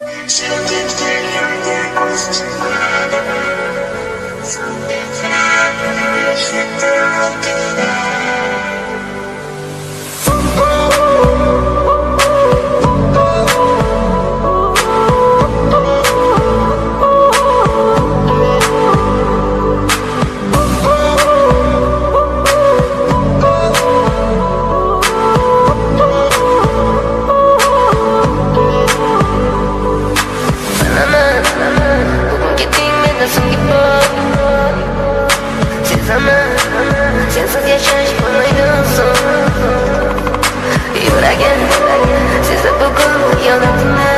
Sensiz yashash bo'lmaydi so'ng yuragim sezib bugun yonimda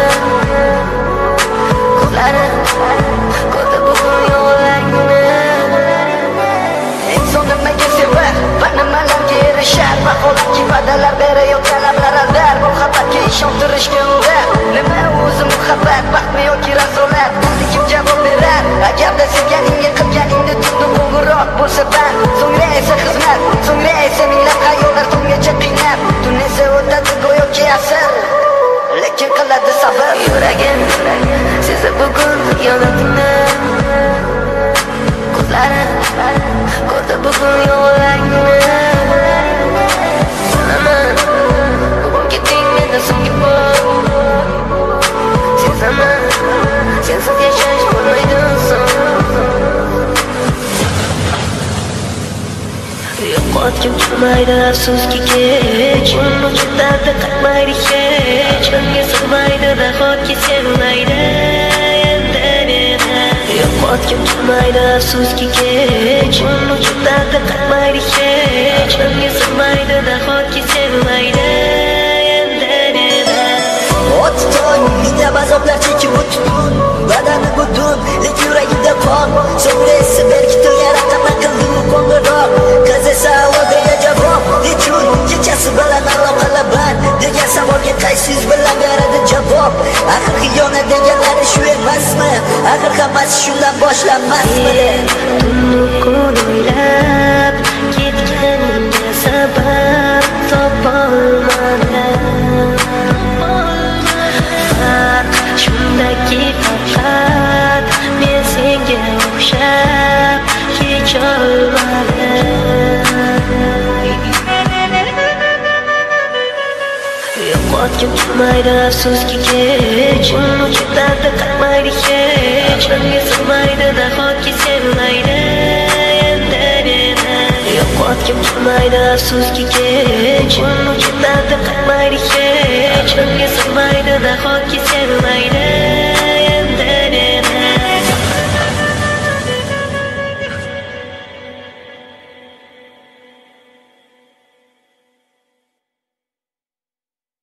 ko'zlari ko'rdi bugun yo'llaringni eng son nimaga sevar va nimalarga erishar vaholanki va'dalar berayotgan lablar aldar bu xabarga ishontirishga undar nima o'zi muhabbat baxtmi yoki razolat buni kim javob berar agarda sevganingga qilganingda tunda qo'ng'iroq bo'lsa band so'ngra esa xizmat so'ngra esa minglab xayollar tungacha qiynab tun esa o'tadi go'yoki asr lekin qiladi sabr yuragim sezib bugun yonimda ko'zlari ko'rdi bugun yo'llaringni bilaman bugun ketding meni so'nggi bor sezaman sensiz yashash bo'lmaydi so'ng yo'qotgim kelmaydi afsuski kech unutib dardi qatmaydi hech menga sig'maydi nahotki sevmaydi endi meni yo'qotgim kelmaydi afsuski kech unutib dardi qatmaydi hech menga sig'maydi nahotki sevmaydi endi meni O'tton minglab azoblar chekib o'tdim badani butun lekin yuragida qon so'ngra esa berkitilgan raqamdan qildi u qo'ng'iroq qiz esa o'rdaga javob nechun kechasi bilan aloqalar band degan savolga qaysi yuz bilan beradi javob axir xiyonat deganlari shu emasmi axir hammasi shundan boshlanmasmi tunni kun o'ylab ketganimga sabab topolmadim shundaki faqat men senga o'xshab kecholmadim yo'qotgim kelmaydi afsuski kech unutib dardi qatmaydi hech menga sig'maydi nahotki sevmaydi endi meni yo'qotgim kelmaydi afsuski kech unutib dardi qatmaydi hech menga sig'maydi nahotki sevmaydi